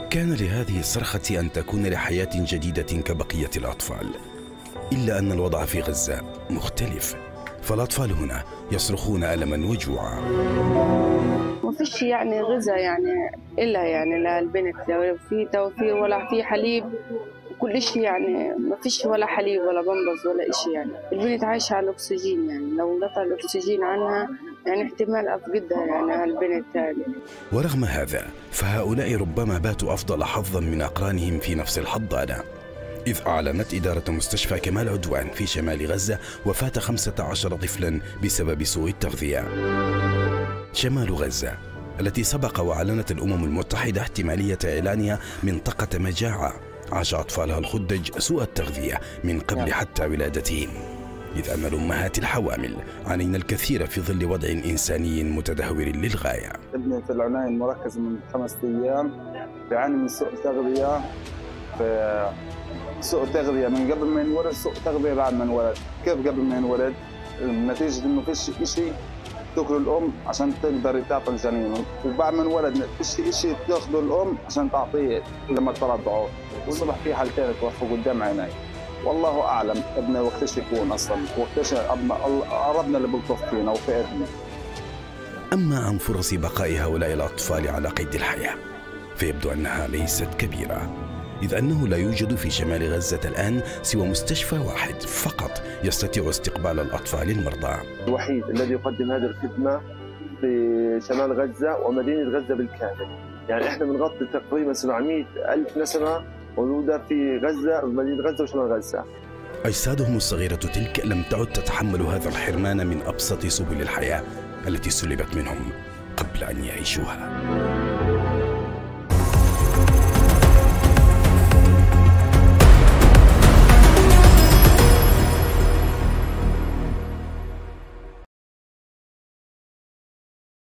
كان لهذه الصرخة أن تكون لحياة جديدة كبقية الأطفال، إلا أن الوضع في غزة مختلف، فالأطفال هنا يصرخون ألما وجوعا. ما فيش يعني غذاء إلا للبنت، في توفير ولا في حليب وكل شيء، ما فيش ولا حليب ولا بنبز ولا شيء. البنت عايشة على الأكسجين، لو قطع الأكسجين عنها احتمال أفقدها البنت ورغم هذا فهؤلاء ربما باتوا أفضل حظا من أقرانهم في نفس الحضانة، إذ أعلنت إدارة مستشفى كمال عدوان في شمال غزة وفاة 15 طفلا بسبب سوء التغذية. شمال غزة التي سبق وأعلنت الأمم المتحدة احتمالية إعلانها منطقة مجاعة، عاش أطفالها الخدج سوء التغذية من قبل حتى ولادتهم، إذ أن الأمهات الحوامل عانين الكثير في ظل وضع إنساني متدهور للغاية. ابني في العناية المركزة من 5 أيام بيعاني من سوء تغذية، سوء تغذية من قبل ما ينولد، سوء تغذية بعد ما ينولد. كيف قبل ما ينولد؟ نتيجة إنه فيش شيء تاكله الأم عشان تقدر تعطي الجنين، وبعد ما انولد فيش شيء تاخذه الأم عشان تعطيه لما ترضعه. والصبح في حالتين توفوا قدام عيني، والله أعلم ابني وقتاش يكون أصلا، وقتاش ربنا اللي بيلطف فينا وفي ابني. أما عن فرص بقاء هؤلاء الأطفال على قيد الحياة فيبدو أنها ليست كبيرة، إذ أنه لا يوجد في شمال غزة الآن سوى مستشفى واحد فقط يستطيع استقبال الأطفال المرضى. الوحيد الذي يقدم هذه الخدمة في شمال غزة ومدينة غزة بالكامل. احنا بنغطي تقريبا 700,000 نسمة موجودة في غزة، مدينة غزة وشمال غزة. أجسادهم الصغيرة تلك لم تعد تتحمل هذا الحرمان من أبسط سبل الحياة التي سلبت منهم قبل أن يعيشوها.